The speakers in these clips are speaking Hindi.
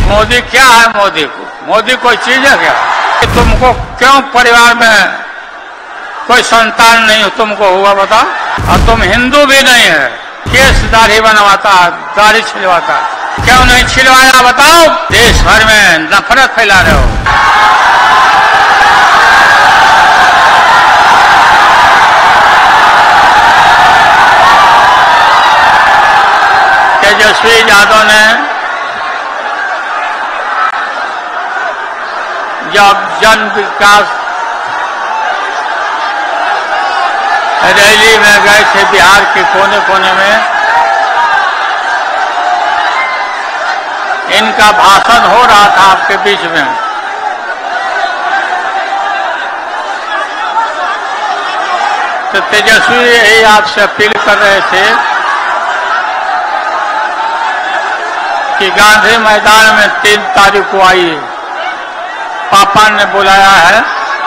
मोदी क्या है? मोदी कोई चीज है क्या? तुमको क्यों परिवार में कोई संतान नहीं तुमको हुआ बता? और तुम हिंदू भी नहीं है, केस दाढ़ी बनवाता, दाढ़ी छिलवाता, क्यों नहीं छिलवाया बताओ? देश भर में नफरत फैला रहे हो। तेजस्वी यादव ने जब जन विकास रैली में गए थे बिहार के कोने कोने में, इनका भाषण हो रहा था आपके बीच में, तो तेजस्वी यही आपसे अपील कर रहे थे कि गांधी मैदान में 3 तारीख को आइए, पापा ने बुलाया है।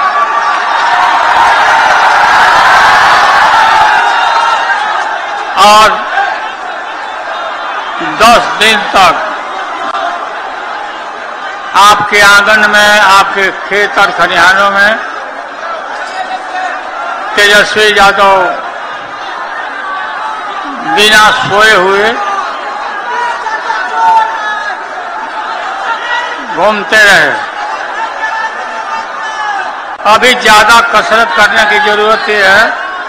और 10 दिन तक आपके आंगन में, आपके खेत और खलिहानों में तेजस्वी यादव बिना सोए हुए घूमते रहे। अभी ज्यादा कसरत करने की जरूरत है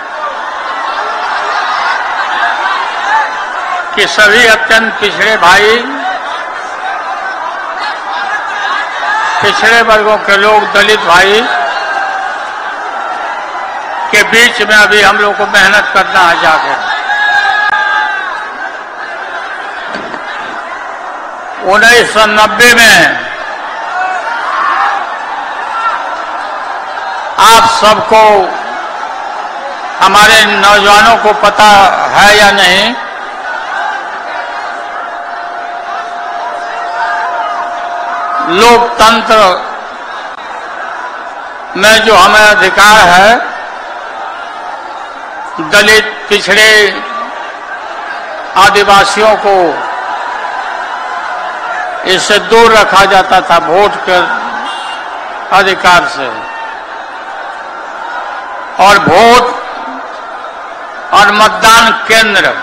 कि सभी अत्यंत पिछड़े भाई, पिछड़े वर्गों के लोग, दलित भाई के बीच में अभी हम लोग को मेहनत करना है जाके। 1990 में आप सबको, हमारे नौजवानों को पता है या नहीं, लोकतंत्र में जो हमें अधिकार है, दलित, पिछड़े, आदिवासियों को इससे दूर रखा जाता था वोट के अधिकार से। और वोट और मतदान केंद्र,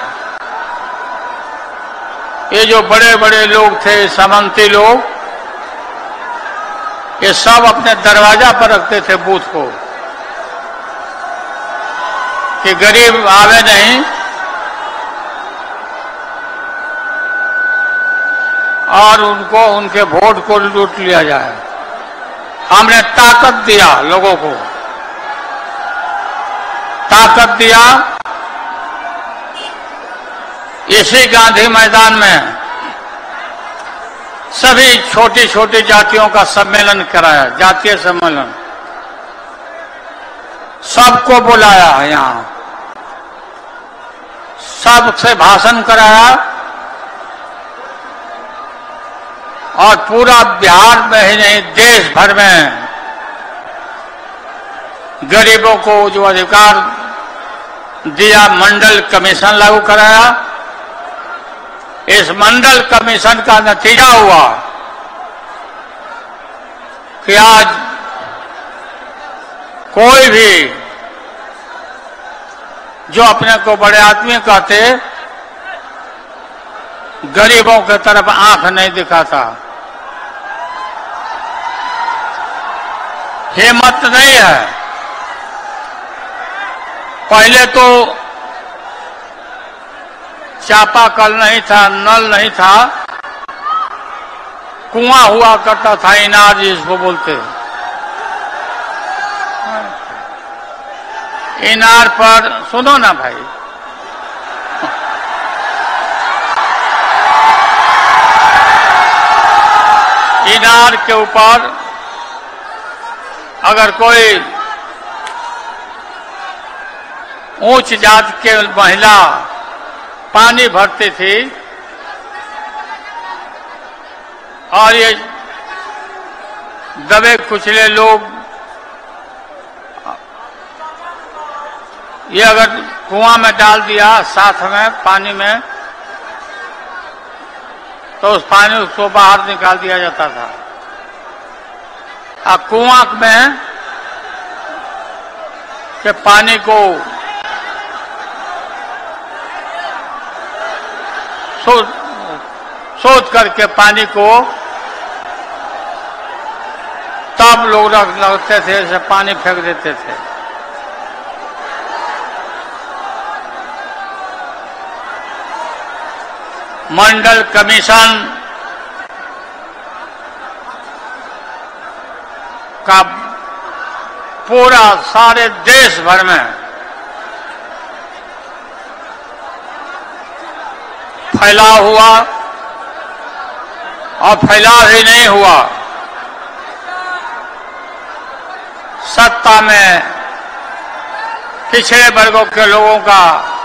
ये जो बड़े बड़े लोग थे, सामंती लोग, ये सब अपने दरवाजा पर रखते थे बूथ को कि गरीब आवे नहीं और उनको, उनके वोट को लूट लिया जाए। हमने ताकत दिया, लोगों को ताकत दिया। इसी गांधी मैदान में सभी छोटी छोटी जातियों का सम्मेलन कराया, जातीय सम्मेलन, सबको बुलाया है, यहाँ सबसे भाषण कराया। और पूरा बिहार में ही नहीं, देश भर में गरीबों को जो अधिकार दिया, मंडल कमीशन लागू कराया। इस मंडल कमीशन का नतीजा हुआ कि आज कोई भी जो अपने को बड़े आदमी कहते, गरीबों की तरफ आंख नहीं दिखाता, हिम्मत नहीं है। पहले तो चापाकल नहीं था, नल नहीं था, कुआं हुआ करता था, इनार जिसको बोलते। इनार पर, सुनो ना भाई, इनार के ऊपर अगर कोई उच्च जात के महिला पानी भरती थी और ये दबे कुचले लोग ये अगर कुआं में डाल दिया साथ में पानी में, तो उस पानी को बाहर निकाल दिया जाता था। अब कुआं में के पानी को शोध करके पानी को तब लोग लगते थे, ऐसे पानी फेंक देते थे। मंडल कमीशन का पूरा सारे देश भर में फैलाव हुआ और फैलाव ही नहीं हुआ, सत्ता में पिछड़े वर्गों के लोगों का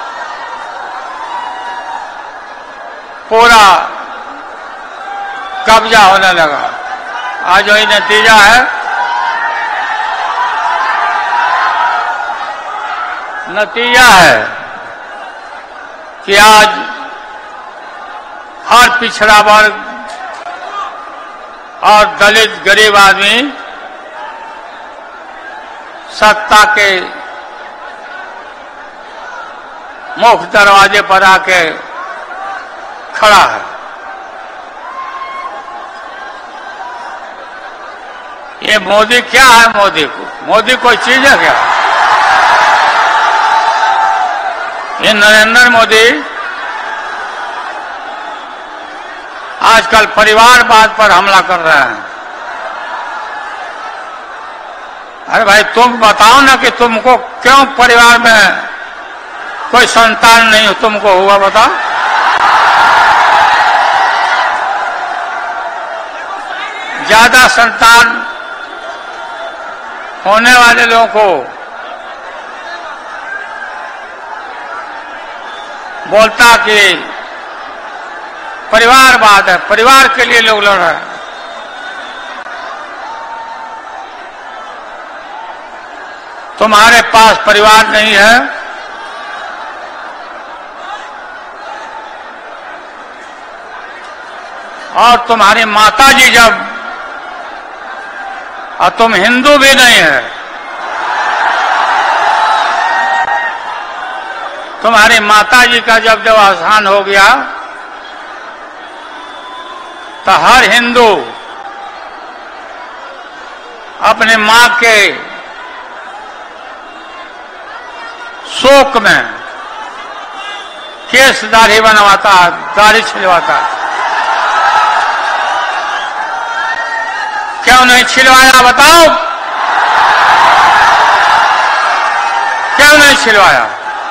पूरा कब्जा होने लगा। आज वही नतीजा है। नतीजा है कि आज हर पिछड़ा वर्ग और दलित गरीब आदमी सत्ता के मुख्य दरवाजे पर आके खड़ा है। ये मोदी क्या है? मोदी कोई चीज है क्या? ये नरेंद्र मोदी आजकल परिवारवाद पर हमला कर रहे हैं। अरे भाई तुम बताओ ना कि तुमको क्यों परिवार में कोई संतान नहीं तुमको हुआ, बताओ। ज्यादा संतान होने वाले लोगों को बोलता कि परिवारवाद है, परिवार के लिए लोग लड़ रहे हैं। तुम्हारे पास परिवार नहीं है, और तुम्हारी माताजी जब, और तुम हिंदू भी नहीं है, तुम्हारी माताजी का जब देहावसान हो गया तो हर हिंदू अपने मां के शोक में केस दाढ़ी बनवाता, दाढ़ी छिलवाता। क्यों नहीं छिलवाया बताओ? क्यों नहीं छिलवाया?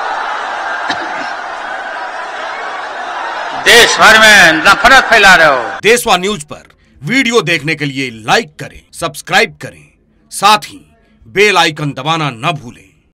देश भर में नफरत फैला रहे हो। देशवा न्यूज पर वीडियो देखने के लिए लाइक करें, सब्सक्राइब करें, साथ ही बेल आइकन दबाना न भूलें।